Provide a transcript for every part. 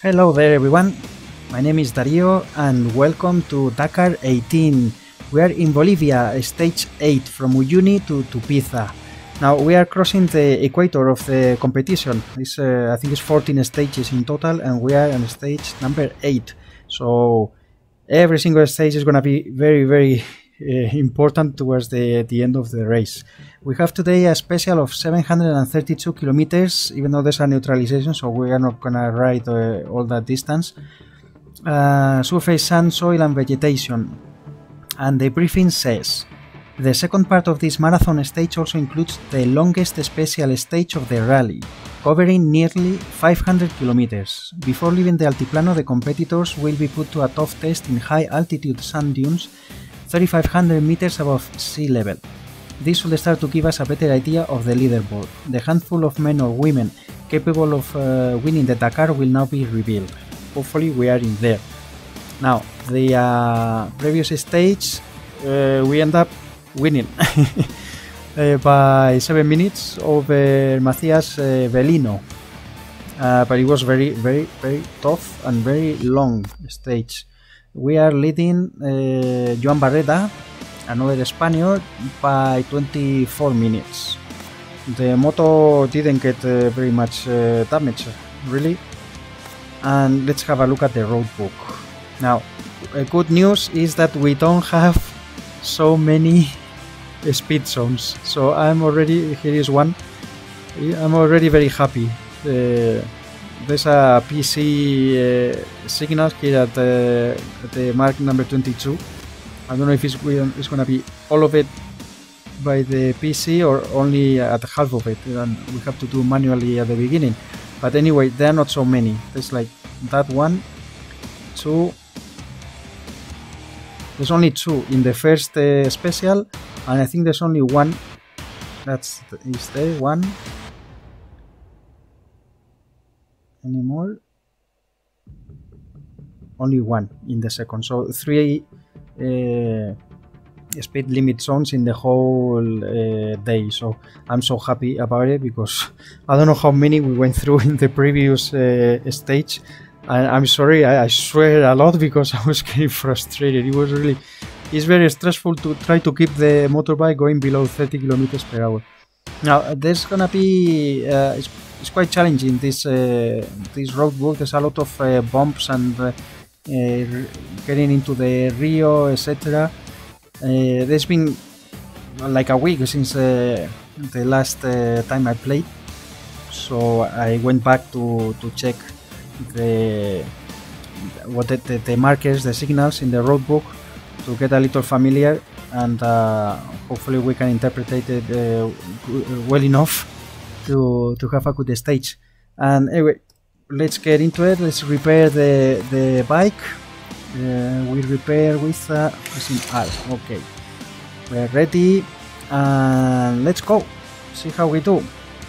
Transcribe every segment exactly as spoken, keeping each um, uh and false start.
Hello there everyone, my name is Dario and welcome to Dakar eighteen. We are in Bolivia, stage eight from Uyuni to Tupiza. Now we are crossing the equator of the competition. It's, uh, I think it's fourteen stages in total and we are on stage number eight. So every single stage is going to be very very uh, important towards the, the end of the race. We have today a special of seven hundred thirty-two kilometers, even though there's a neutralization, so we are not gonna ride uh, all that distance. Uh, surface sand, soil and vegetation. And the briefing says, the second part of this marathon stage also includes the longest special stage of the rally, covering nearly five hundred kilometers. Before leaving the Altiplano, the competitors will be put to a tough test in high altitude sand dunes, thirty-five hundred meters above sea level. This will start to give us a better idea of the leaderboard. The handful of men or women capable of uh, winning the Dakar will now be revealed. Hopefully we are in there. Now, the uh, previous stage, uh, we end up winning uh, by seven minutes over Matías uh, Belino. Uh, but it was very, very, very tough and very long stage. We are leading uh, Joan Barreda, another Spaniard, by twenty-four minutes. The moto didn't get uh, very much uh, damage, really. And let's have a look at the road book. Now, uh, good news is that we don't have so many speed zones. So I'm already, here is one, I'm already very happy. Uh, there's a P C uh, signal here at, uh, at the mark number twenty-two. I don't know if it's, it's going to be all of it by the P C or only at half of it, and we have to do manually at the beginning. But anyway, there are not so many. There's like that one, two. There's only two in the first uh, special, and I think there's only one. That's is there one. Any more? Only one in the second. So three. Uh, speed limit zones in the whole uh, day, so I'm so happy about it because I don't know how many we went through in the previous uh, stage, and I'm sorry, I, I swear a lot because I was getting frustrated. It was really, it's very stressful to try to keep the motorbike going below thirty kilometers per hour. Now there's gonna be uh, it's, it's quite challenging this uh, this road book. There's a lot of uh, bumps and uh, Uh, getting into the Rio, et cetera. Uh, there's been like a week since uh, the last uh, time I played, so I went back to, to check the what the, the, the markers, the signals in the roadbook to get a little familiar, and uh, hopefully we can interpret it uh, well enough to, to have a good stage. And anyway, let's get into it. Let's repair the the bike. Uh, we repair with uh, pressing R. Okay, we're ready, and let's go. See how we do.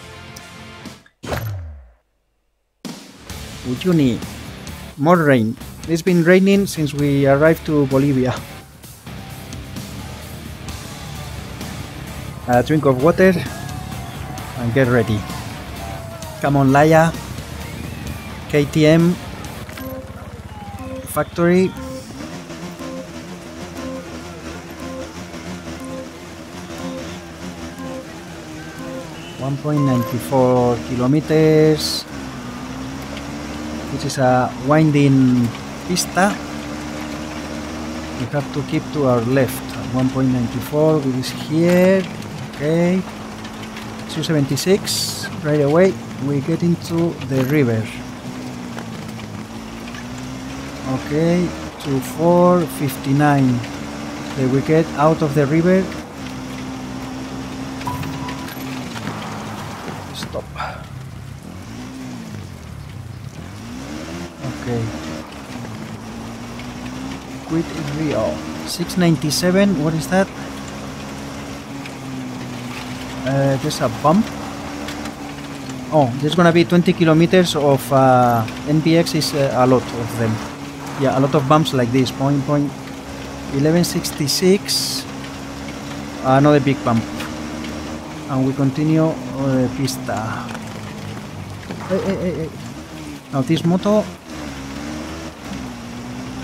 Uyuni, more rain. It's been raining since we arrived to Bolivia. A drink of water and get ready. Come on, Laia. K T M factory. one point nine four kilometers. This is a winding pista. We have to keep to our left. one point nine four, it is here. Okay. two seventy-six. Right away we get into the river. Okay, to four fifty-nine. Then we get out of the river. Stop. Okay. Quit Rio. six ninety-seven. What is that? Uh, there's a bump. Oh, there's gonna be twenty kilometers of uh, N B X. Is uh, a lot of them. Yeah, a lot of bumps like this. Point, point, eleven sixty-six. Another big bump. And we continue uh, pista. Hey, hey, hey, hey. Now this moto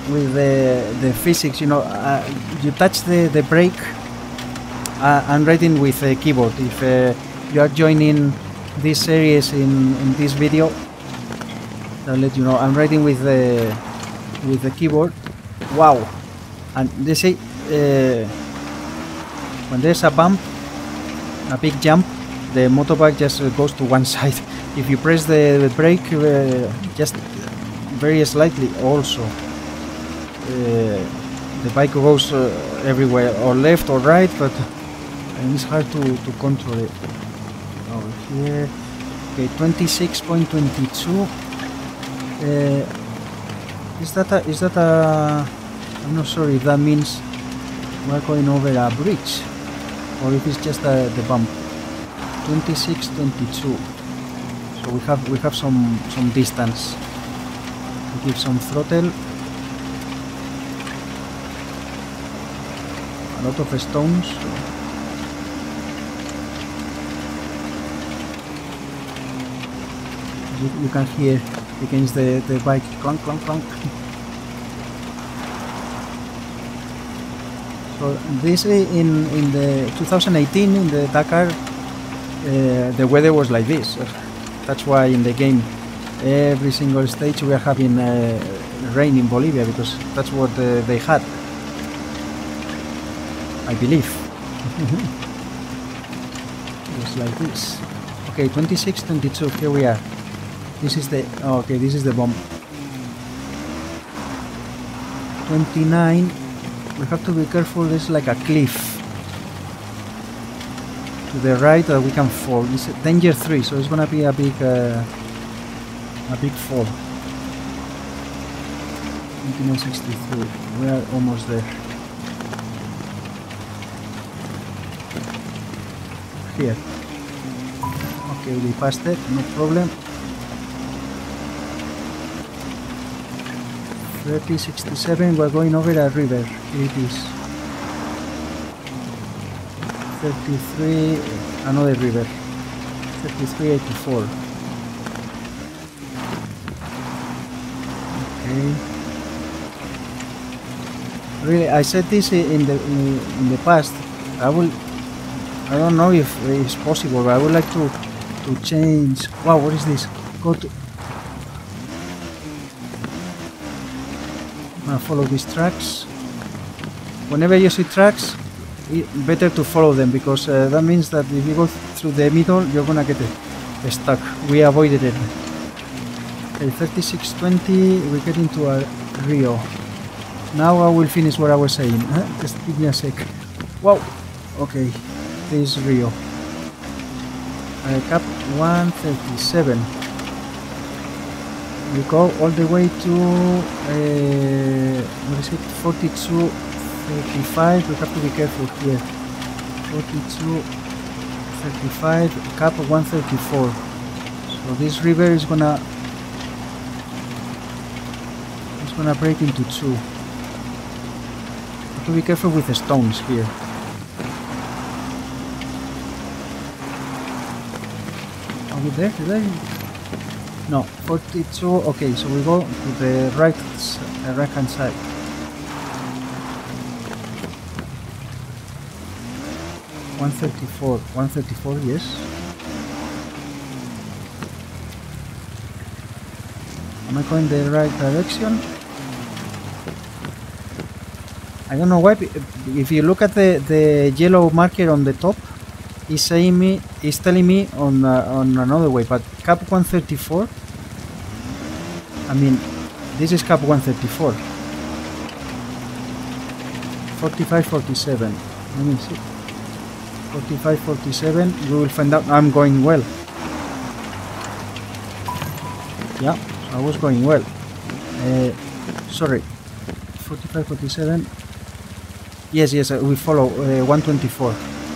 with the the physics. You know, uh, you touch the the brake. Uh, I'm writing with a keyboard. If uh, you are joining this series in in this video, I'll let you know. I'm writing with the with the keyboard. Wow! And they say uh, when there's a bump, a big jump, the motorbike just uh, goes to one side. If you press the, the brake uh, just very slightly, also uh, the bike goes uh, everywhere, or left or right, but and it's hard to, to control it. Over here, okay, twenty-six point two two. Uh, is that a, is that a? I'm not sure if that means we're going over a bridge, or if it's just a, the bump. twenty-six twenty-two. So we have we have some some distance. We give some throttle. A lot of stones. You, you can hear against the, the bike clunk clunk clunk. So this in in the twenty eighteen in the Dakar, uh, the weather was like this. That's why in the game every single stage we are having uh, rain in Bolivia, because that's what uh, they had, I believe. It was like this. Okay, twenty-six twenty-two, here we are. This is the, oh, okay, this is the bomb. twenty-nine, we have to be careful, there's like a cliff to the right that we can fall. It's danger three, so it's gonna be a big uh, a big fall. nineteen sixty-three, we are almost there. Here. Okay, we passed it, no problem. thirty sixty-seven, we're going over a river. Here it is. thirty-three, another river. thirty-three eighty-four. Okay. Really, I said this in the in, in the past. I will. I don't know if it's possible, but I would like to to change. Wow, what is this? Go to. I'm gonna follow these tracks. Whenever you see tracks, better to follow them, because uh, that means that if you go through the middle, you're gonna get uh, stuck. We avoided it. Okay, thirty-six twenty, we get into a Rio. Now I will finish what I was saying. Huh? Just give me a sec. Wow. Okay, this is Rio. Uh, cap one thirty-seven. We go all the way to uh, what is it? forty-two thirty-five. We have to be careful here. forty-two thirty-five, cap one thirty-four. So this river is gonna it's gonna break into two. Have to be careful with the stones here. Are we there? There? No, forty-two. Okay, so we go to the right, uh, right hand side. one thirty-four, one thirty-four, yes. Am I going the right direction? I don't know why. If you look at the the yellow marker on the top, it's saying me, it's telling me on uh, on another way. But cap one thirty-four. I mean, this is cap one thirty-four. forty-five forty-seven. Let me see. forty-five forty-seven. We will find out. I'm going well. Yeah, I was going well. Uh, sorry. forty-five forty-seven. Yes, yes, uh, we follow uh, one twenty-four.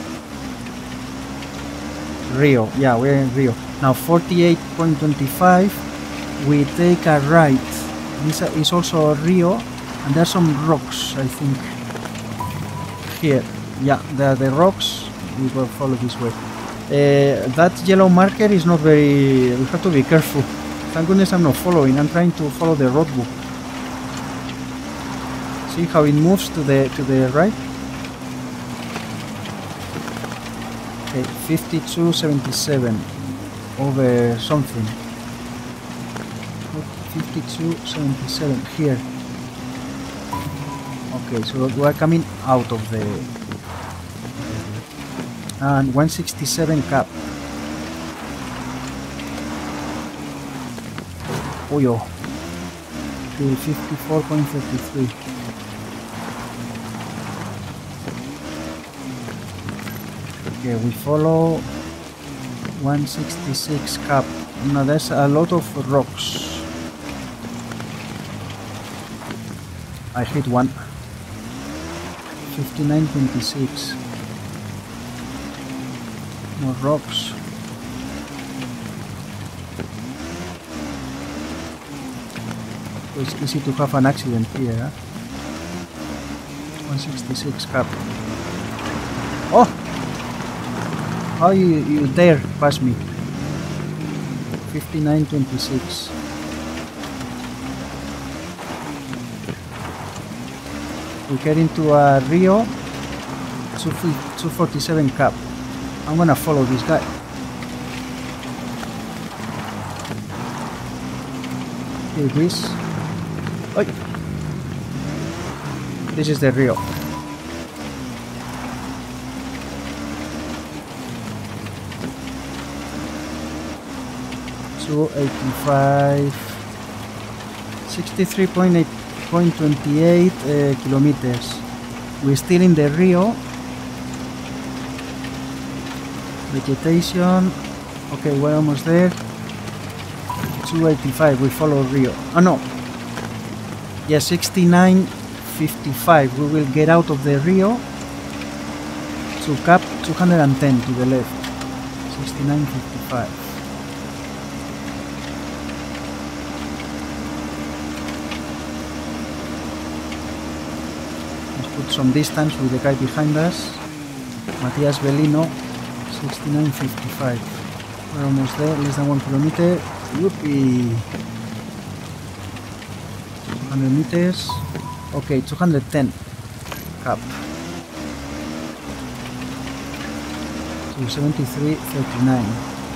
Rio. Yeah, we're in Rio. Now forty-eight point two five. We take a right. This is also Rio, and there's some rocks, I think. Here. Yeah, there are the rocks. We will follow this way. Uh, that yellow marker is not very... We have to be careful. Thank goodness I'm not following. I'm trying to follow the road book. See how it moves to the to the right? Okay, fifty-two seventy-seven over something. fifty-two seventy-seven here. Okay, so we are coming out of the and one sixty-seven cap. Oh yo, fifty-four point three three. Okay, we follow one sixty-six cap. Now there's a lot of rocks. I hit one. fifty-nine twenty-six. More rocks. So it's easy to have an accident here. Huh? one sixty-six cap. Oh! How you, you dare pass me? fifty-nine twenty-six. We get into a Rio two forty-seven cap. I'm gonna follow this guy. Here it is. Oi. This is the Rio. two eighty-five. sixty-three point eight. zero point two eight uh, kilometers. We're still in the Rio. Vegetation. Okay, we're almost there. two eighty-five. We follow Rio. Oh no. Yeah, sixty-nine fifty-five. We will get out of the Rio to cap two hundred ten to the left. sixty-nine fifty-five. Put some distance with the guy behind us. Matias Bellino, sixty-nine fifty-five. We're almost there, less than one kilometer. Whoopee! two hundred meters. Okay, two hundred ten. Cap. To seventy-three thirty-nine.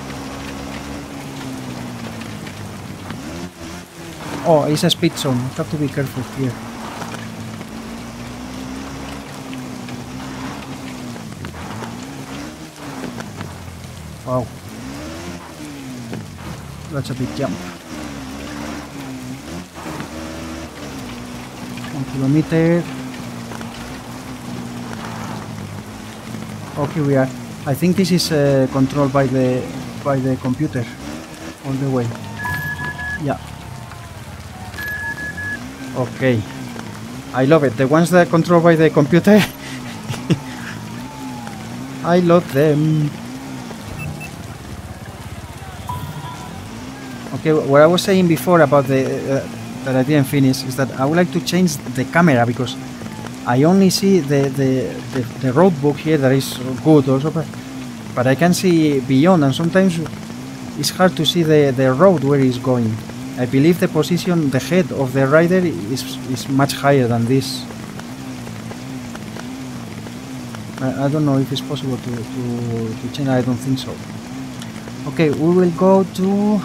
Oh, it's a speed zone. Have to be careful here. Wow, that's a big jump. One kilometer. Okay, we are. I think this is uh, controlled by the by the computer all the way. Yeah. Okay. I love it. The ones that are controlled by the computer. I love them. Okay, what I was saying before about the uh, that I didn't finish is that I would like to change the camera because I only see the the, the, the road book here that is good also, but, but I can see beyond, and sometimes it's hard to see the, the road where it's going. I believe the position, the head of the rider is, is much higher than this. I, I don't know if it's possible to, to, to change. I don't think so. Okay, we will go to...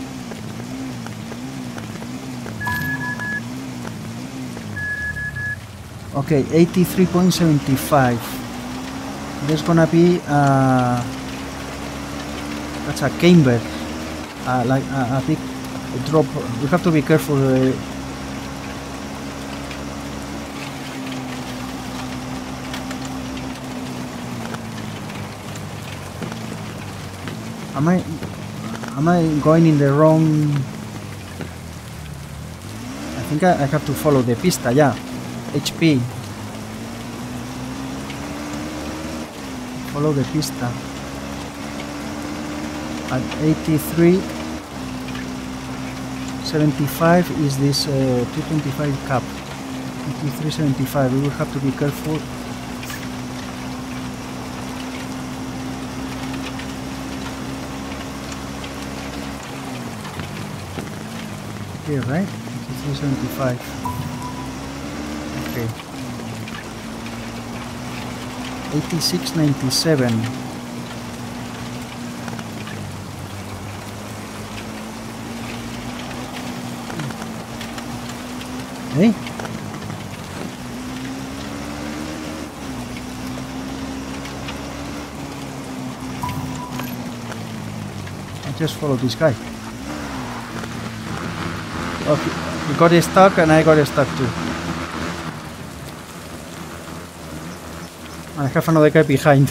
Okay, eighty-three point seven five. There's gonna be uh, that's a camber, uh, like a, a big drop. We have to be careful. Uh, am I am I going in the wrong? I think I, I have to follow the pista. Yeah. H P. Follow the pista. At eighty-three seventy-five is this uh, two twenty-five cap. eighty-three seventy-five. We will have to be careful. Here, right? eighty-three seventy-five. okay. eighty-six ninety-seven. Hey? I just follow this guy. Okay, he got stuck and I got stuck too. I have another guy behind.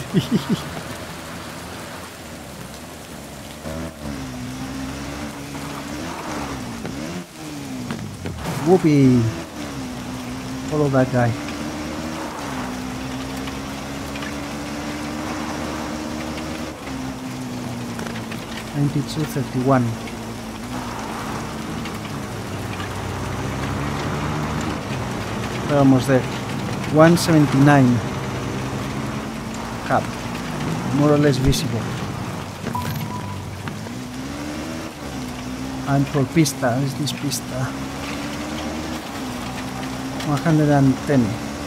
Whoopee! Follow that guy. ninety-two thirty-one. We're almost there. one seventy-nine. Cap. More or less visible. And for pista, is this pista? one ten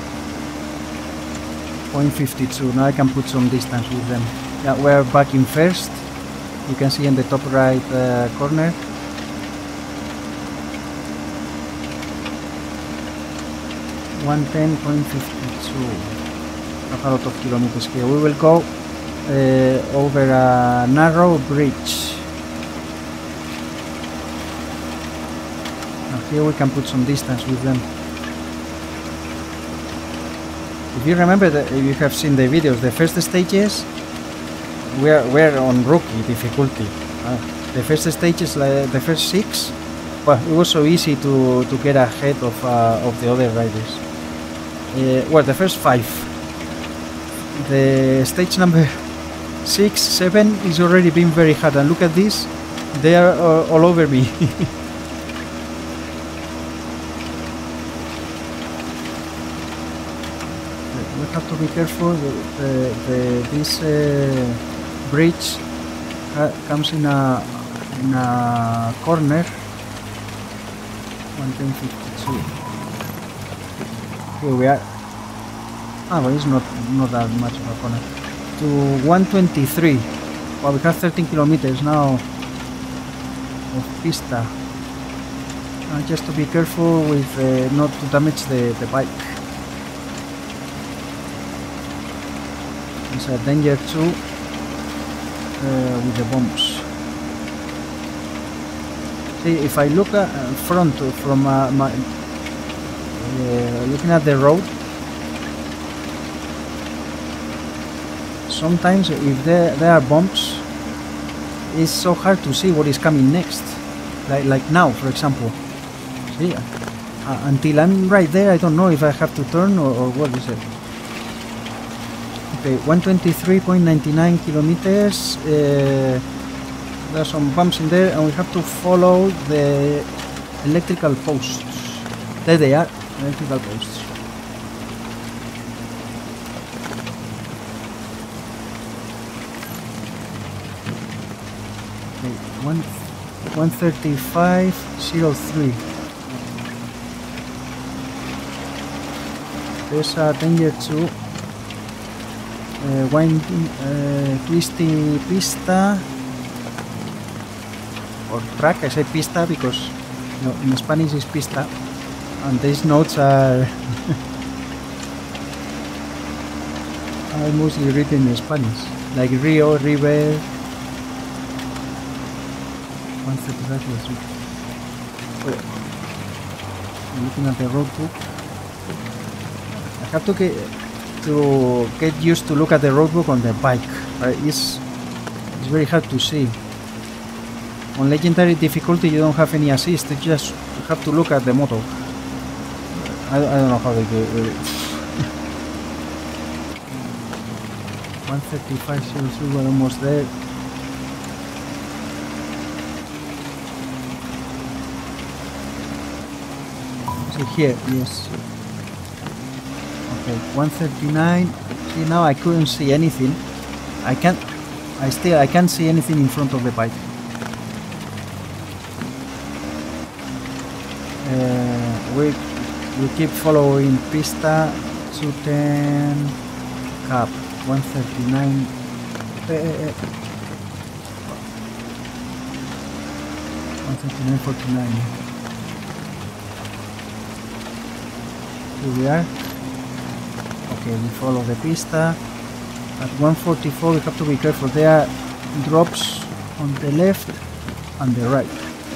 point five two. Now I can put some distance with them. Yeah, we're back in first. You can see in the top right uh, corner. one ten point five two. Not a lot of kilometers here. We will go uh, over a narrow bridge. Now here we can put some distance with them. If you remember, that, if you have seen the videos, the first stages we're, we're on rookie difficulty. Uh, the first stages, like the first six, well, it was so easy to, to get ahead of, uh, of the other riders. Uh, well, the first five. The stage number six, seven is already been very hard, and look at this, they are uh, all over me. We have to be careful. The, the, the, this uh, bridge uh, comes in a in a corner. one ten fifty-two. Here we are. Ah, but it's not not that much of a corner. To one twenty-three. Well, we have thirteen kilometers now of pista. Uh, just to be careful with uh, not to damage the the bike. It's a danger too uh, with the bombs. See, if I look at uh, front from uh, my uh, looking at the road, sometimes if there there are bumps, it's so hard to see what is coming next. Like like now, for example. See, uh, until I'm right there, I don't know if I have to turn or, or what is it. Okay, one twenty-three point nine nine kilometers. Uh, there are some bumps in there, and we have to follow the electrical posts. There they are, electrical posts. Okay, one one thirty-five zero three. There's a danger too. Uh, winding, uh, twisty pista or track. I say pista because you know, in Spanish is pista, and these notes are are mostly written in Spanish, like Rio, River. one thirty-five zero three. I'm looking at the road book. I have to get. to get used to look at the roadbook on the bike. Uh, it's, it's very hard to see. On legendary difficulty you don't have any assist, you just have to look at the moto. I, I don't know how they do it really. one thirty-five zero three, we're almost there. So here, yes. Okay, one thirty-nine. See, now I couldn't see anything. I can't. I still. I can't see anything in front of the bike. Uh, we We keep following pista two ten cap one thirty-nine. Eh, eh, eh. one thirty-nine forty-nine. Here we are. Okay, we follow the pista. At one forty-four we have to be careful. There are drops on the left and the right.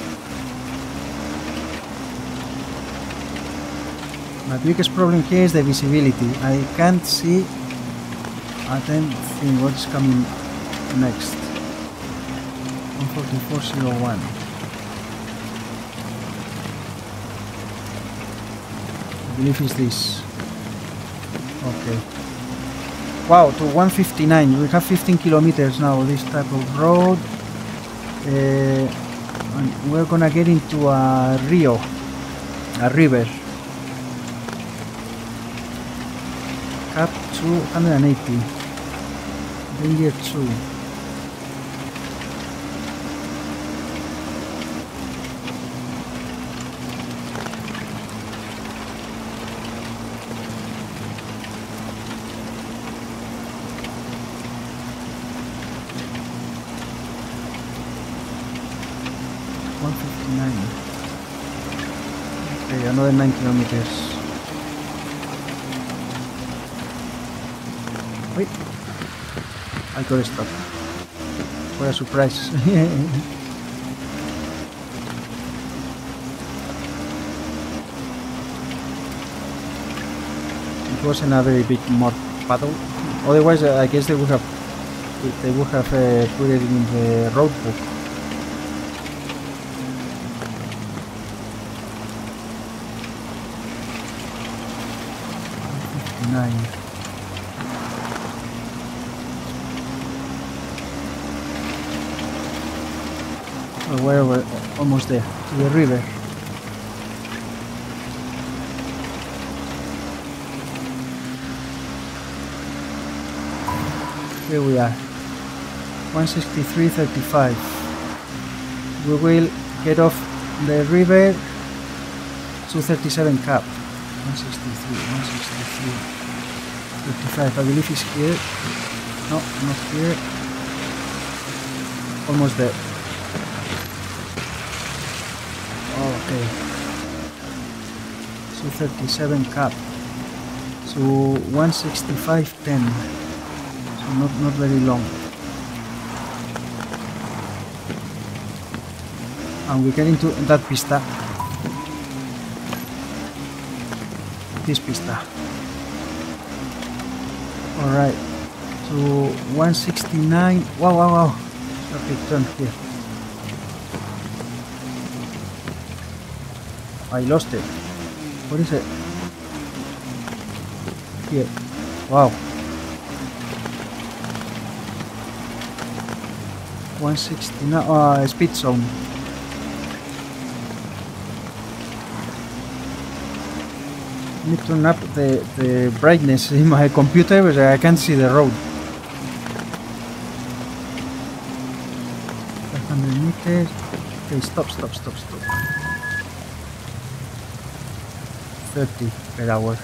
My biggest problem here is the visibility. I can't see I don't think what's coming next. one forty-four oh one. I believe it's this. Okay. Wow, to one fifty-nine. We have fifteen kilometers now, this type of road. Uh, and we're gonna get into a rio, a river. Cap two eighty. Danger two. one fifty-nine. Okay, another nine kilometers. Wait, I got a stop. What a surprise. It wasn't a very big mud puddle. Otherwise, uh, I guess they would have they would have uh, put it in the road book. fifty-nine. Oh, where we're almost there, to the river. Here we are, one sixty-three thirty-five. We will get off the river, two thirty-seven cap. one sixty-three, one sixty-three thirty-five. I believe it's here. No, not here. Almost there. Okay. two thirty-seven cap. So one sixty-five ten. So not not very long. And we get into that pista. This pista. Alright. So one sixty-nine. Wow, wow, wow. Okay, turn here. I lost it. What is it? Here. Wow. one sixty-nine. Uh, speed zone. I need to turn up the, the brightness in my computer because I can't see the road. five hundred meters. Okay, stop, stop, stop, stop. thirty per hour.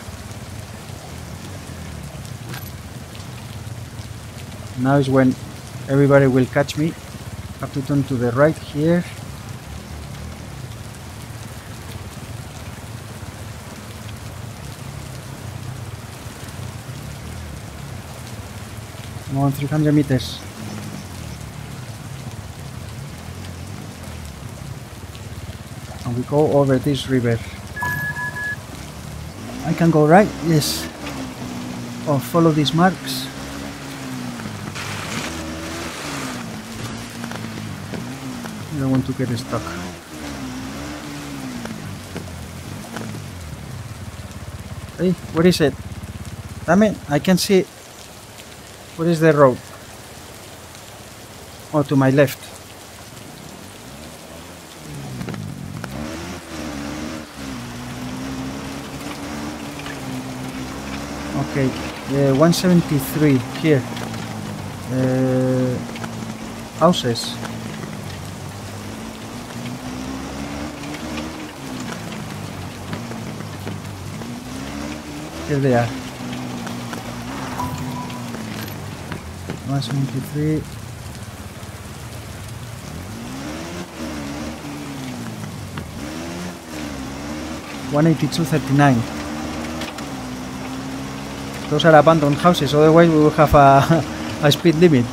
Now is when everybody will catch me. Have to turn to the right here. Come on, three hundred meters. And we go over this river. I can go right, yes. Or follow these marks. I don't want to get stuck. Hey, what is it? Damn it, I can see it. What is the road? Oh, to my left. Okay, uh, one seventy-three here. Uh, houses. here they are. one seventy-three. one eighty-two thirty-nine. Those are abandoned houses, otherwise we will have a, a speed limit.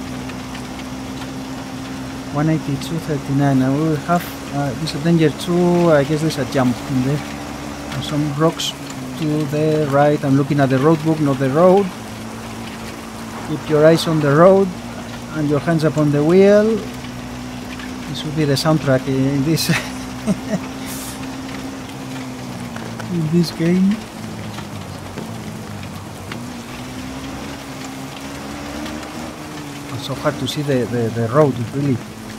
one eighty-two thirty-nine, and we will have uh, this is a danger too. I guess there's a jump in there. And some rocks to the right. I'm looking at the road book, not the road. Keep your eyes on the road and your hands up on the wheel. This will be the soundtrack in this in this game. It's so hard to see the, the, the road, really.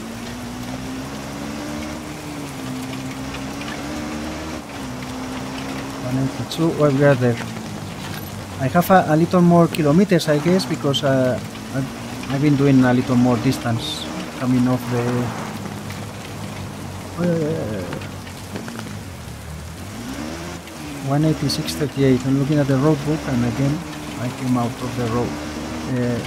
one eighty-two, well, we are there. I have a, a little more kilometers, I guess, because uh, I've, I've been doing a little more distance coming off the... Uh, one eighty-six thirty-eight. I'm looking at the road book, and again I came out of the road. Uh,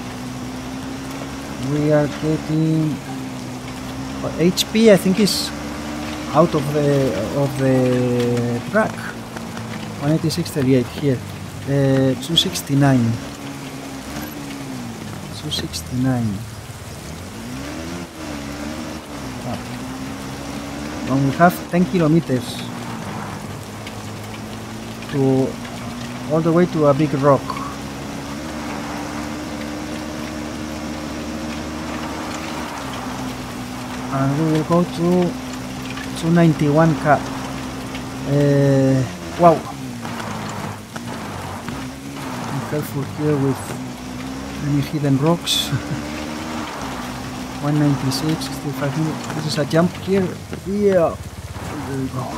we are getting uh, H P. I think is out of the of the track. one eighty-six thirty-eight here. Uh, two sixty-nine. two sixty-nine. Ah. And we have ten kilometers to all the way to a big rock. And we will go to two ninety-one cap. Uh, wow. Be careful here with any hidden rocks. one ninety-six, sixty-five minutes. This is a jump here. Yeah. There we go.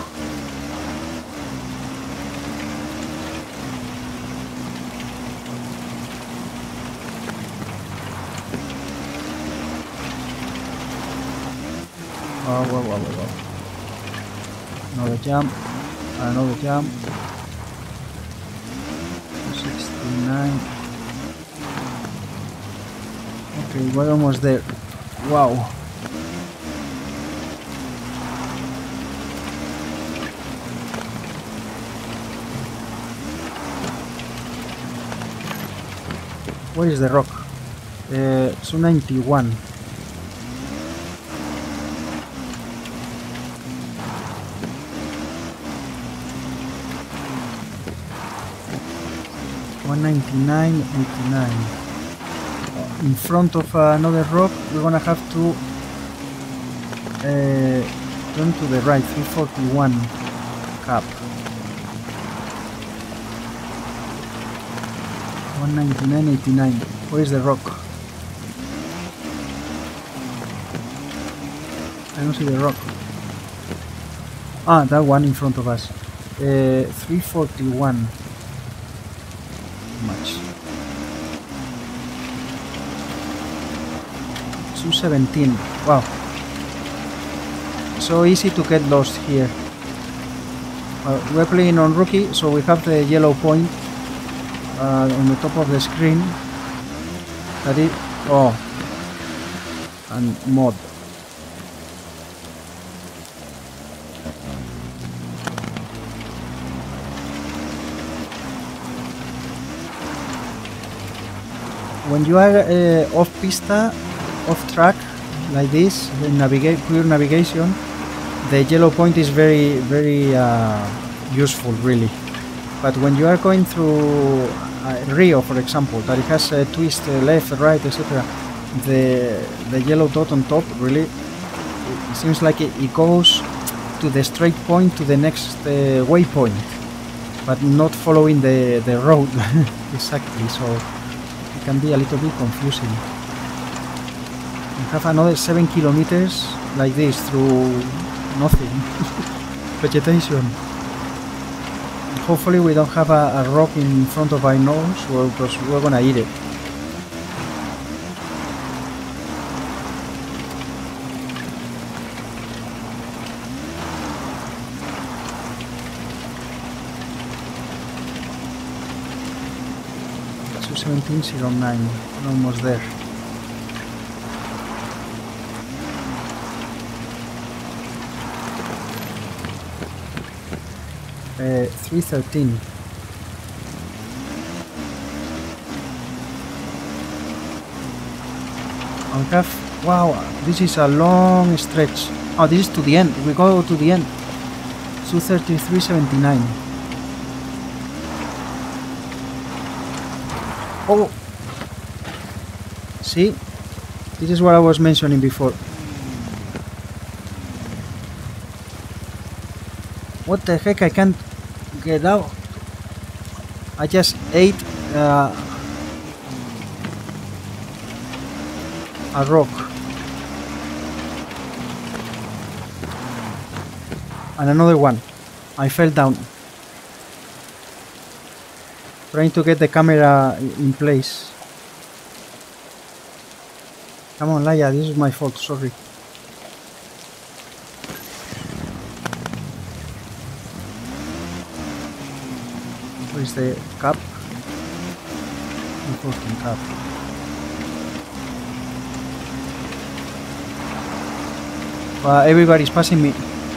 Oh, wow, wow, wow, wow. Another jump, another jump. sixty-nine. Okay, we're almost there. Wow. Where is the rock? Uh, two ninety-one. one ninety-nine eighty-nine. In front of uh, another rock, we're gonna have to uh, turn to the right. three forty-one cap. one ninety-nine eighty-nine. Where is the rock? I don't see the rock. Ah, that one in front of us. Uh, three forty-one. Much. two seventeen. Wow. So easy to get lost here. Uh, we're playing on rookie, so we have the yellow point uh, on the top of the screen. That is. Oh. And mod. When you are uh, off pista, off track, like this, in navigate, pure navigation, the yellow point is very, very uh, useful, really. But when you are going through uh, Rio, for example, that it has a twist uh, left, right, et cetera, the the yellow dot on top, really, it seems like it, it goes to the straight point to the next uh, waypoint, but not following the the road exactly. So it can be a little bit confusing. We have another seven kilometers like this through nothing. Vegetation. Hopefully we don't have a, a rock in front of our nose, well, because we're gonna eat it. seventeen oh nine. We're almost there. Uh, three thirteen. We have, wow, this is a long stretch. Oh, this is to the end. We go to the end. two thirty-three seventy-nine. Oh! See? This is what I was mentioning before. What the heck? I can't get out. I just ate uh, a rock. And another one. I fell down. Trying to get the camera in place. Come on, Laia, this is my fault, sorry. Where is the cap? Important cap. Uh, everybody's passing me.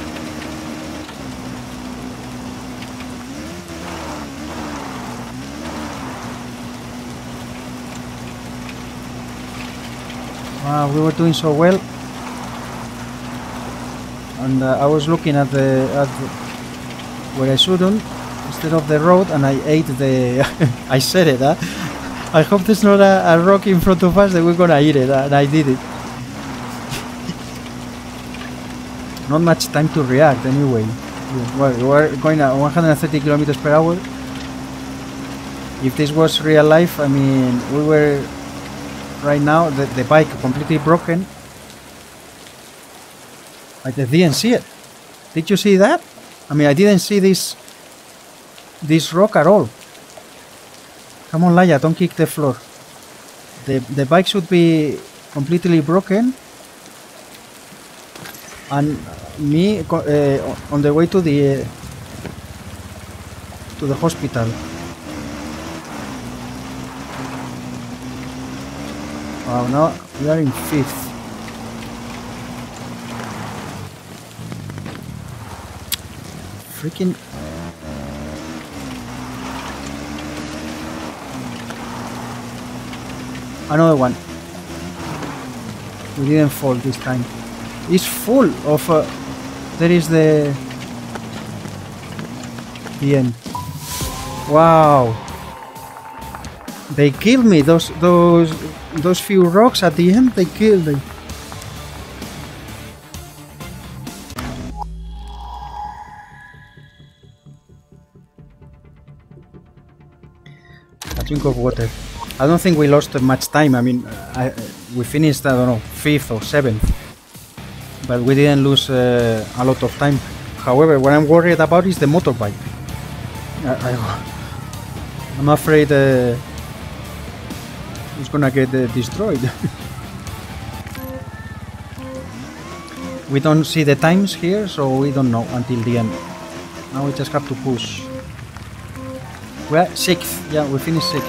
Uh, we were doing so well, and uh, I was looking at the at the, where I shouldn't instead of the road, and I ate the. I said it. Huh? I hope there's not a, a rock in front of us that we're gonna eat it, and I did it. Not much time to react, anyway. Well, we were going at one hundred thirty kilometers per hour. If this was real life, I mean, we were. Right now, the, the bike completely broken. I didn't see it. Did you see that? I mean, I didn't see this this rock at all. Come on, Laia, don't kick the floor. The the bike should be completely broken, and me uh, on the way to the uh, to the hospital. Wow, now we are in fifth. Freaking. Another one. We didn't fall this time. It's full of. Uh, there is the. The end. Wow. They killed me. Those those those few rocks at the end. They killed me. A drink of water. I don't think we lost much time. I mean, I, we finished, I don't know, fifth or seventh, but we didn't lose uh, a lot of time. However, what I'm worried about is the motorbike. I, I, I'm afraid. Uh, It's gonna get uh, destroyed. We don't see the times here, so we don't know until the end. Now we just have to push. We're sixth. Yeah, we finished sixth.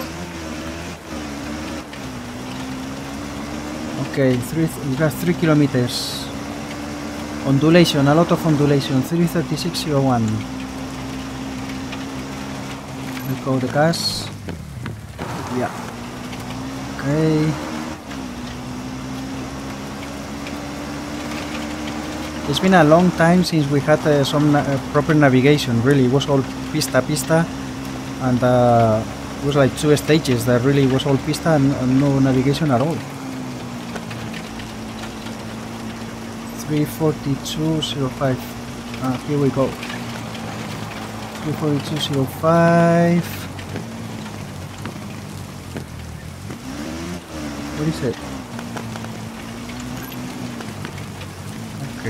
Okay, three. We got three kilometers. Ondulation, a lot of ondulation. three thirty-six oh one. Let go the gas. Yeah. Okay. It's been a long time since we had uh, some na uh, proper navigation. Really, it was all pista pista, and uh, it was like two stages that really was all pista and, and no navigation at all. three forty-two oh five. Ah, here we go. three forty-two oh five. What is it? Okay.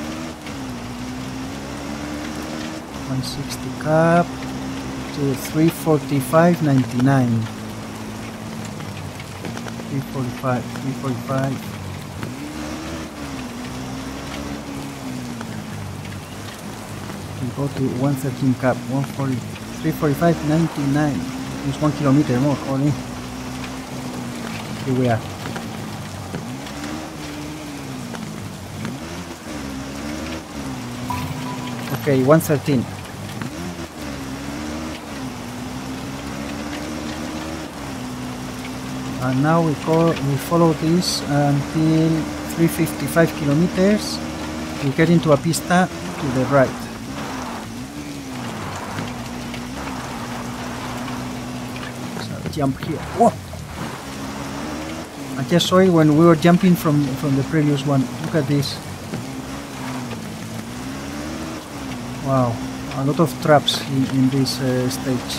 one sixty cap to three forty-five ninety-nine. three forty-five, three forty-five. We go to one thirteen cap, one forty, three forty-five ninety-nine. It's one kilometer more, only. Here we are. Okay, one thirteen. And now we call we follow this until three fifty-five kilometers. We get into a pista to the right. So jump here. Whoa! I just saw it when we were jumping from from the previous one. Look at this. Wow, a lot of traps in, in this uh, stage.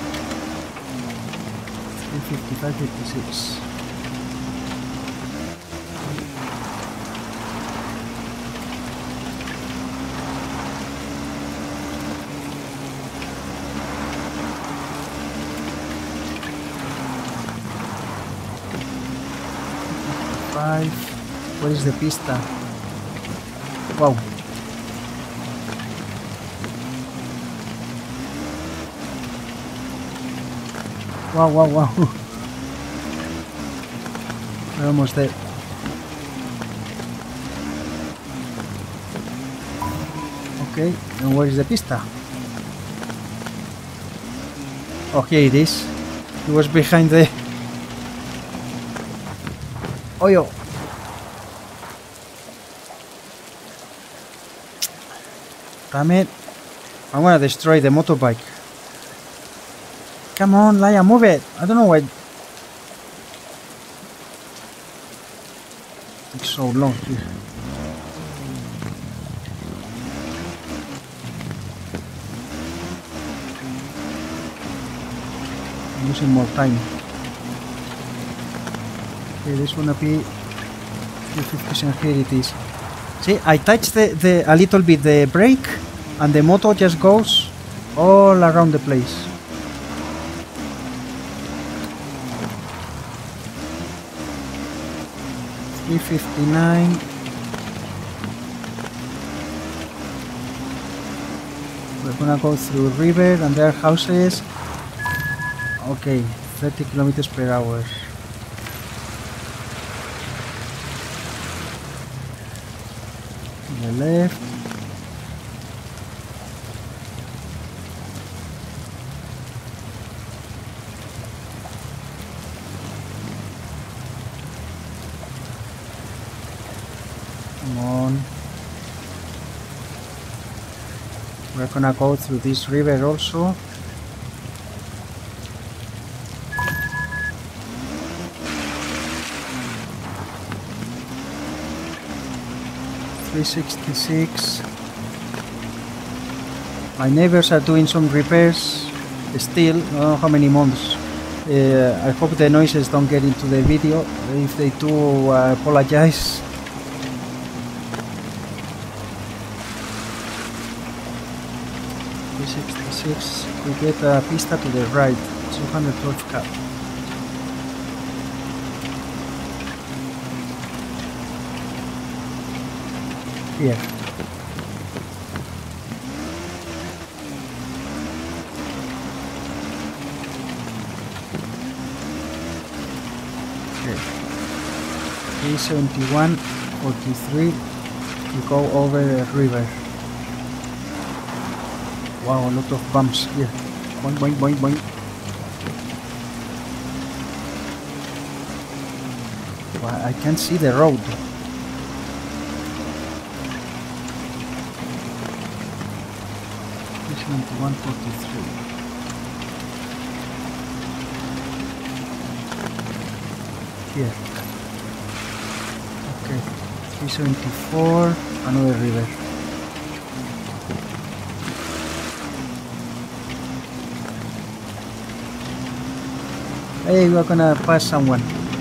fifty-five, fifty-six. Five. Where is the pista? Wow. Wow, wow, wow. We're almost there. Okay, and where is the pista? Oh, here it is. It was behind the... Oh, yo. Damn it. I'm gonna destroy the motorbike. Come on, Laia, move it. I don't know why it's so long here. I'm losing more time. Okay, this wanna be fifty percent. Here it is. See, I touched the, the a little bit the brake and the motor just goes all around the place. three fifty-nine. We're gonna go through river and there are houses. Okay, thirty kilometers per hour. To the left. Come on. We're gonna go through this river also. three sixty-six. My neighbors are doing some repairs still. I don't know how many months. Uh, I hope the noises don't get into the video. If they do, I apologize. three sixty-six. We get a pista to the right. two hundred twelve cap. Here. Okay. three seventy-one forty-three to go over the river. Wow, a lot of bumps here. Boing, boing, boing, boing. Wow, I can't see the road. one forty-three. Here. Okay. three seventy-four. Another river. Hey, we're gonna pass someone.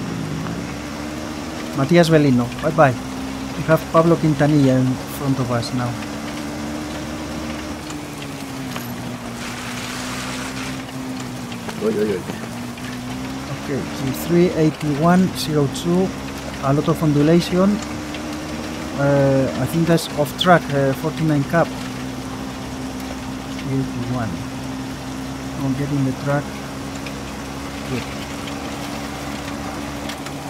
Matias Bellino. Bye bye. We have Pablo Quintanilla in front of us now. Okay, three eighty-one oh two, a lot of ondulation. Uh, I think that's off track, uh, forty-nine cap. three eighty-one. I'm getting the track. Good.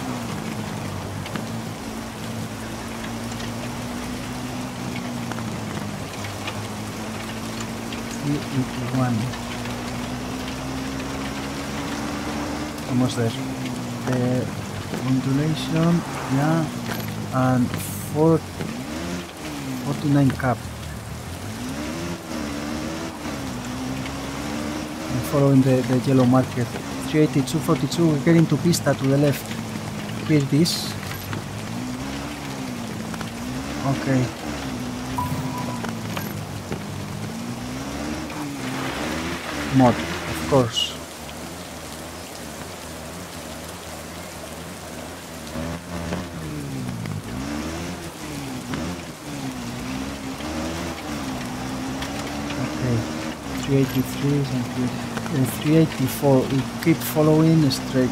three eighty-one. Almost there. Uh, ondulation, yeah, and four, forty-nine cap. I'm following the, the yellow marker. three eighty-two, forty-two, we're getting to pista to the left. Here it is. Okay. Mod, of course. Okay, three eighty-three and three eighty-four. We keep following straight.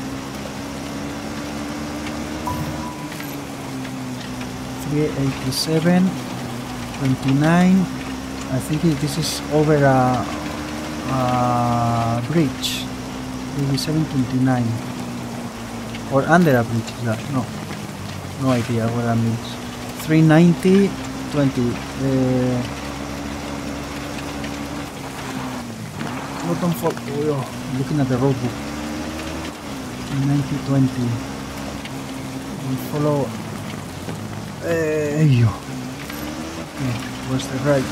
three eighty-seven, twenty-nine. I think this is over a, a bridge. eighty-seven, twenty-nine. Or under a bridge, is that? No. No idea what that means. three ninety, twenty. Uh, bottom fall. Oh, I'm looking at the road book. ninety, twenty. We follow. Uh, okay, where's the right?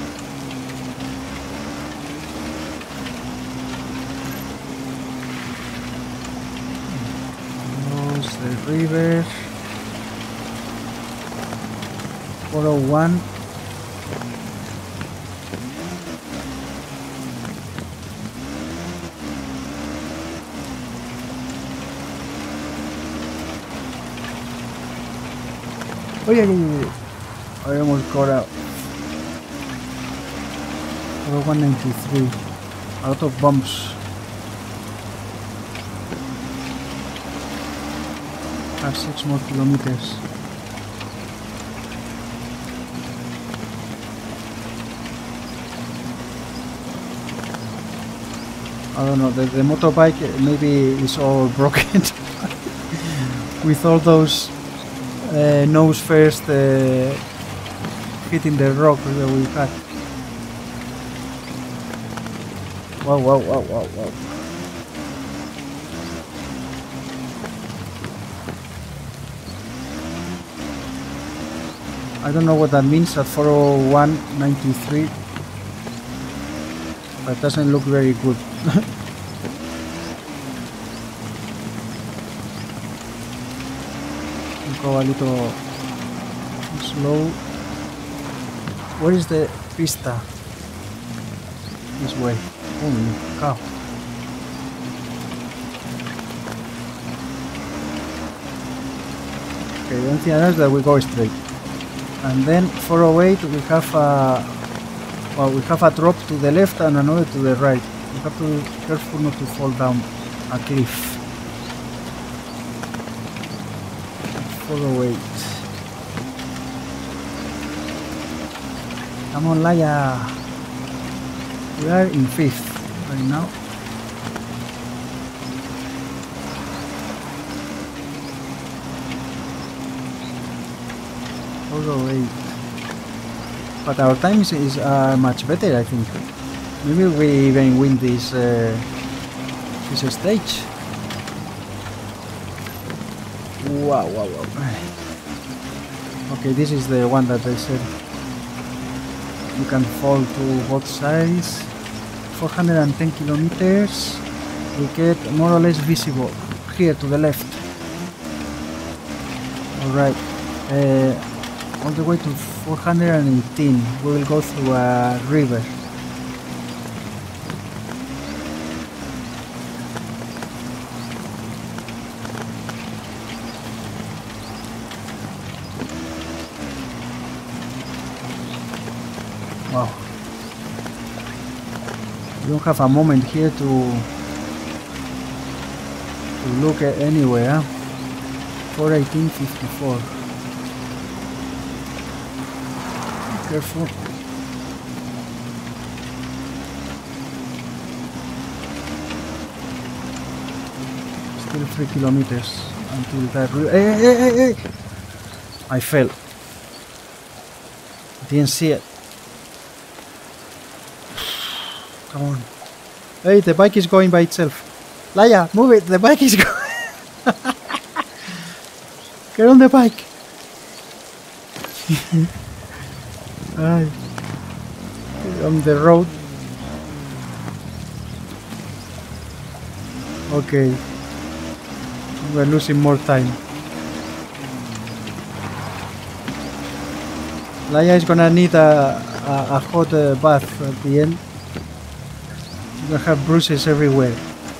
Where's the river? four oh one. Oh yeah, yeah, yeah, I almost got out. four one ninety-three. A lot of bumps. Have six more kilometers. I don't know, the, the motorbike maybe is all broken with all those uh, nose first uh, hitting the rock that we had. Wow, wow, wow, wow, wow. I don't know what that means at four oh one ninety-three, but it doesn't look very good. Go a little slow. Where is the pista? This way. Holy cow. Okay, the only thing I know is that we go straight. And then four oh eight we have a well we have a drop to the left and another to the right. We have to be careful not to fall down a cliff. four oh eight. Come on, Laia. We are in fifth right now. four oh eight. But our times is uh, much better, I think. Maybe we even win this uh, this stage. Wow, wow, wow. Okay, this is the one that I said. You can fall to both sides. four hundred ten kilometers. We get more or less visible here to the left. Alright. Uh, all the way to four hundred eighteen. We will go through a river. Wow. You don't have a moment here to to look at anywhere. four eighteen fifty-four. Be careful. Still three kilometers until that. Hey, hey, hey, hey! I fell. Didn't see it. Come on. Hey, the bike is going by itself. Laia, move it, the bike is going. Get on the bike. Right. On the road. Okay. We're losing more time. Laia is gonna need a, a, a hot uh, bath at the end. She's gonna have bruises everywhere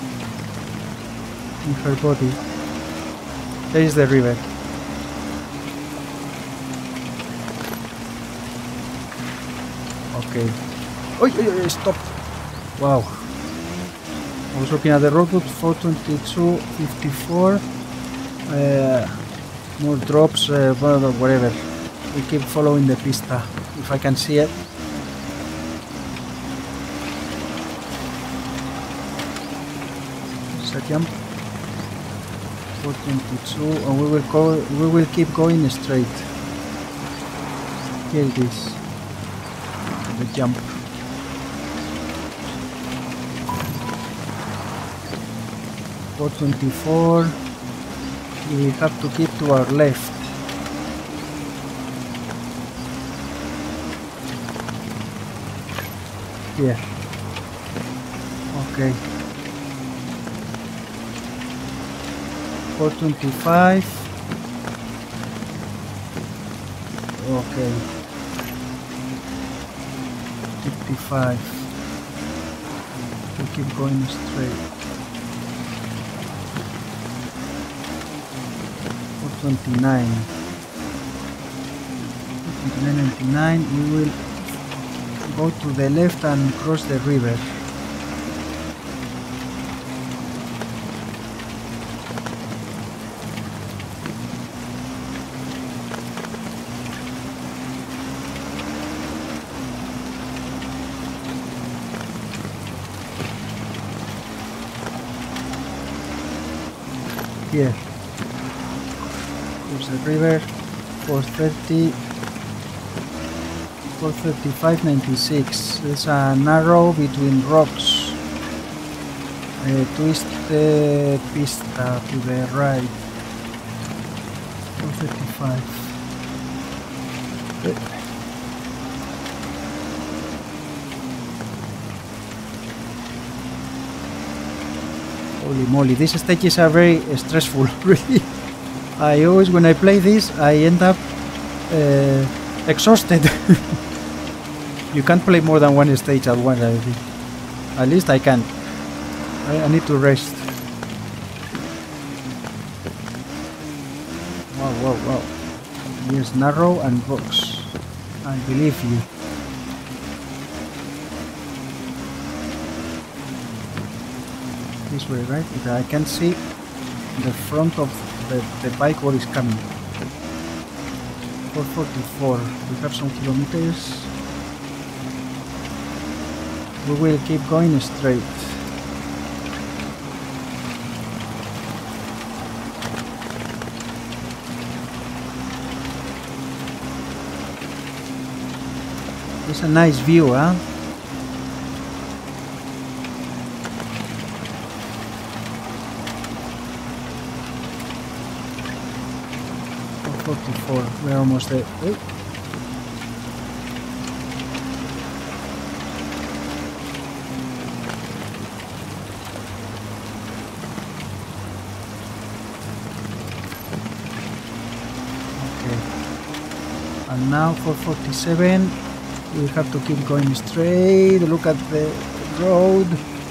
in her body. There is the river. Okay. Oh, oh, oh, stop. Wow. I was looking at the roadbook. four twenty-two fifty-four. Uh, more drops, uh, whatever. We keep following the pista, if I can see it. It's a jump. four twenty-two, and we will go. We will keep going straight. Here it is. The jump. four twenty-four. We have to keep to our left. Here. Okay. four twenty-five. Okay. fifty-five. We keep going straight. four twenty-nine. twenty-nine ninety-nine. We will go to the left and cross the river. Here. Cross the river. four thirty. four thirty-five ninety-six. There's a narrow between rocks. Uh, twist the pista to the right. four thirty-five. Uh. Holy moly, these stages are very stressful, really. I always, when I play this, I end up uh, exhausted. You can't play more than one stage at once, I think. At least I can. I, I need to rest. Wow, wow, wow. Yes, narrow and rocks. I believe you. This way, right? Because I can see the front of the, the bike what is coming. four forty-four. We have some kilometers. We will keep going straight. It's a nice view, huh? four forty-four. We're almost there. Wait. And now for forty-seven, we have to keep going straight. Look at the road.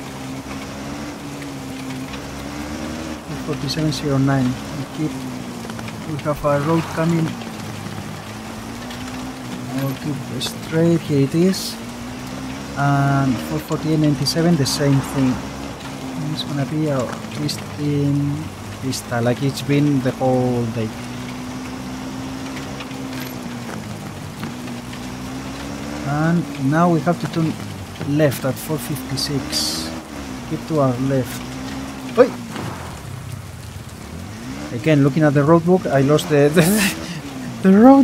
forty-seven oh nine. We keep. We have a road coming. I'll keep straight. Here it is. And for forty-eight ninety-seven, the same thing. It's gonna be a twisting pista, like it's been the whole day. And now we have to turn left at four fifty-six. Keep to our left. Oi! Again, looking at the road book, I lost the the, the road.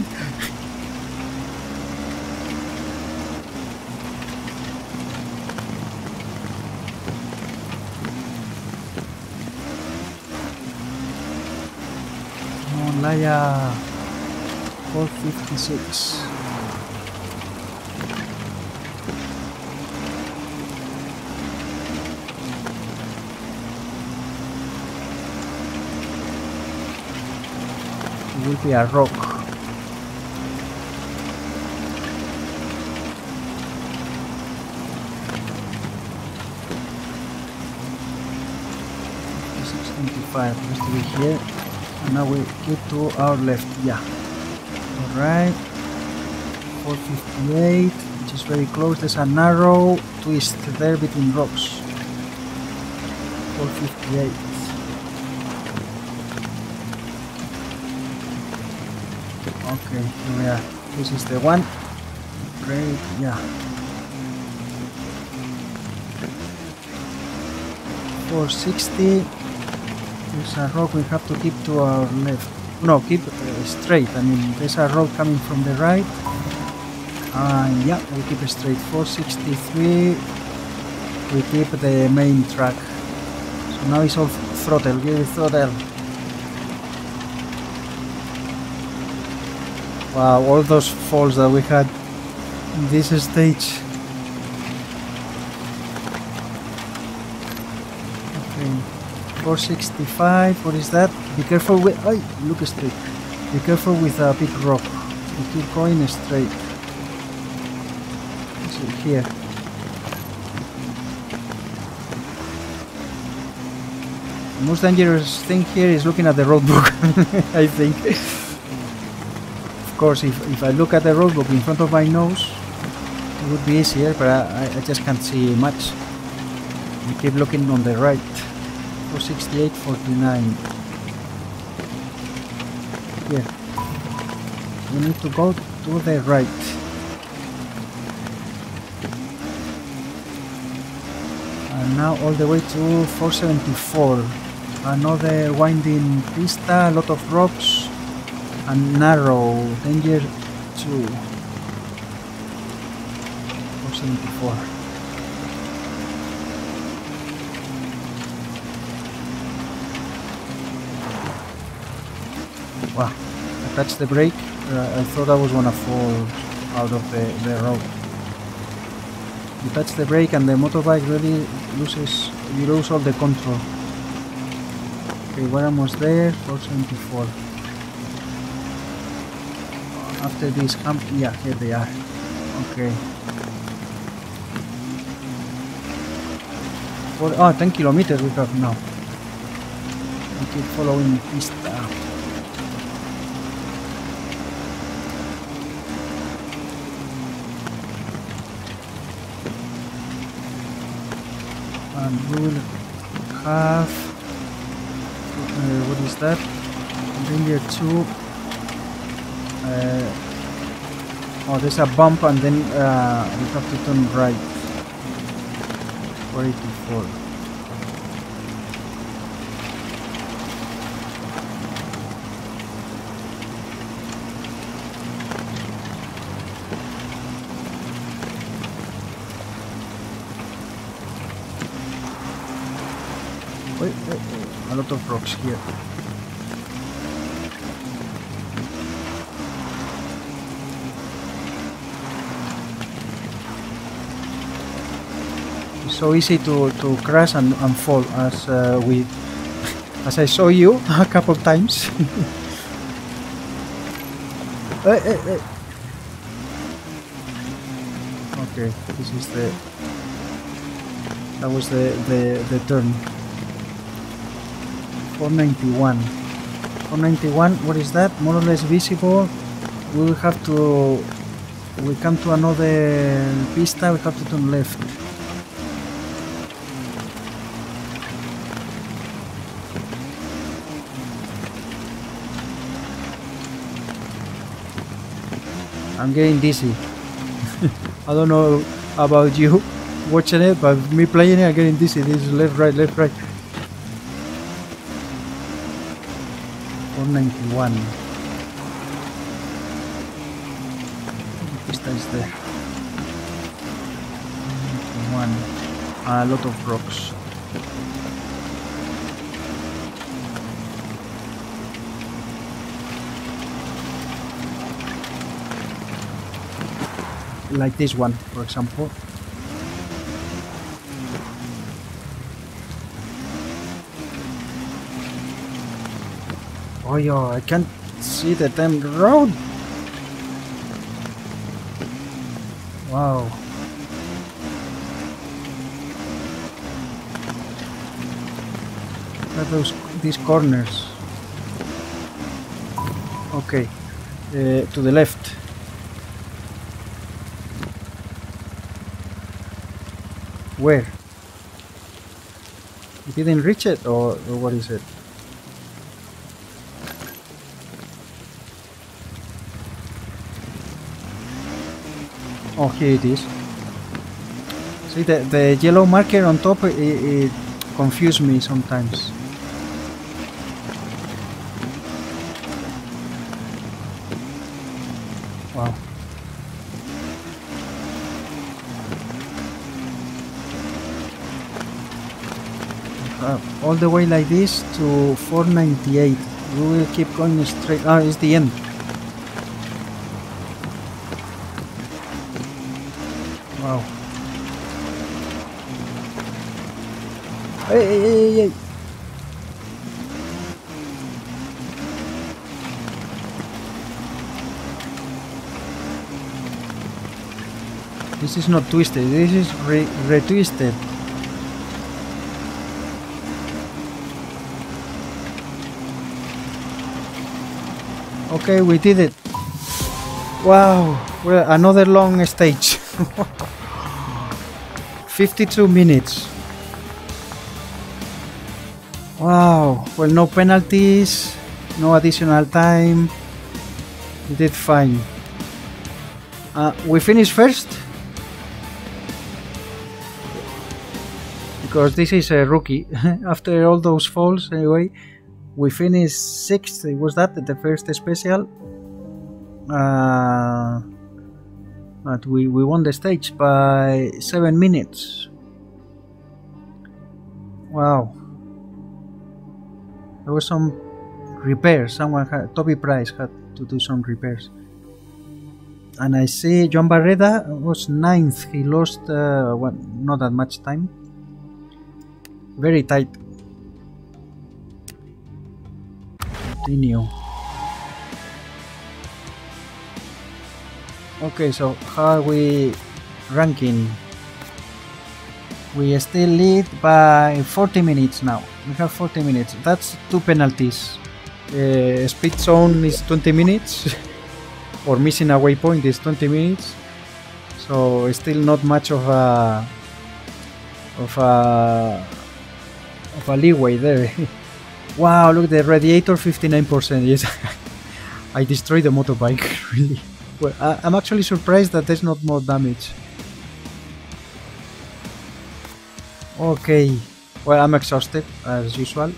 Himalaya four fifty-six. It will be a rock. six twenty-five used to be here, and now we keep to our left. Yeah. Alright. four fifty-eight, which is very close. There's a narrow twist there between rocks. four fifty-eight. Okay, here we are. This is the one. Great, yeah. four sixty. There's a rock we have to keep to our left. No, keep uh, straight. I mean, there's a road coming from the right. And uh, yeah, we keep it straight. four sixty-three. We keep the main track. So now it's all throttle. Give it throttle. Wow, all those falls that we had in this stage. Okay, four sixty-five, what is that? Be careful with, oh, look straight. Be careful with a big rock. We keep going straight. See here. The most dangerous thing here is looking at the roadbook, I think. Of course, if, if I look at the roadbook in front of my nose, it would be easier, but I, I just can't see much. We keep looking on the right. four sixty-eight, forty-nine. Here. We need to go to the right. And now all the way to four seventy-four. Another winding pista, a lot of rocks. And narrow, danger two. four seventy-four. Wow, I touched the brake. Uh, I thought I was gonna fall out of the, the road. You touch the brake and the motorbike really loses, you lose all the control. Okay, we're almost there, four seventy-four. After this hump, yeah, here they are. Okay. For, oh, ten kilometers we have now. We keep following pista. And we will have, uh, what is that? Danger two. Uh, oh, there's a bump and then uh, we have to turn right. four eighty-four. Wait, wait, wait. A lot of rocks here. So easy to, to crash and, and fall as uh, we as I saw you a couple of times. hey, hey, hey. Okay, this is the that was the, the, the turn. four ninety-one. four ninety-one, what is that? More or less visible. We will have to we come to another pista, we have to turn left. I'm getting dizzy. I don't know about you watching it, but me playing it, I'm getting dizzy. This is left, right, left, right. four ninety-one. The pista is there. four ninety-one. A lot of rocks. like this one, for example. Oh yeah, I can't see the damn road. Wow. Look at those these corners. Okay, uh, to the left. Where? You didn't reach it, or, or what is it? Oh, here it is. See, the, the yellow marker on top, it, it confused me sometimes. Wow. Uh, all the way like this to four ninety-eight. We will keep going straight. Ah, it's the end. Wow. Hey, hey, hey, hey. This is not twisted, this is re retwisted. Okay, we did it. Wow, well, another long stage. fifty-two minutes. Wow, well, no penalties, no additional time. We did fine. Uh, we finished first because this is a rookie. After all those falls, anyway, we finished sixth. Was that the first special? Uh, but we, we won the stage by seven minutes. Wow. There was some repairs. Someone had, Toby Price had to do some repairs. And I see Joan Barreda was ninth. He lost uh, well, not that much time. Very tight. Continue. Okay, so how are we ranking? We still lead by forty minutes now. We have forty minutes. That's two penalties. Uh, speed zone is twenty minutes. Or missing a waypoint is twenty minutes. So it's still not much of a of a of a leeway there. Wow, look, the radiator fifty-nine percent. Yes. I destroyed the motorbike, really. Well, I, I'm actually surprised that there's not more damage. Okay, well, I'm exhausted as usual.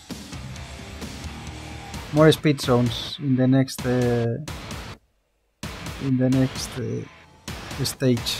More speed zones in the next uh, in the next uh, stage.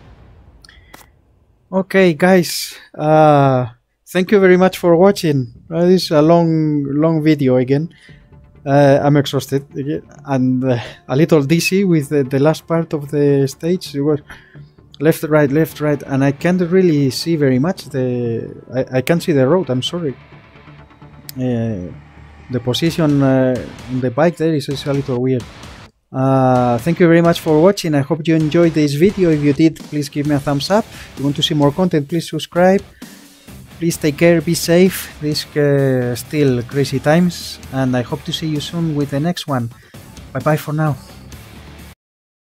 Okay, guys, uh, thank you very much for watching. Uh, this is a long, long video again. Uh, I'm exhausted again, and uh, a little dizzy with the, the last part of the stage. It was left, right, left, right, and I can't really see very much. The I, I can't see the road. I'm sorry. Uh, the position uh, on the bike there is, is a little weird. Uh, thank you very much for watching. I hope you enjoyed this video. If you did, please give me a thumbs up. If you want to see more content, please subscribe. Please take care, be safe. These uh, still crazy times, and I hope to see you soon with the next one. Bye bye for now.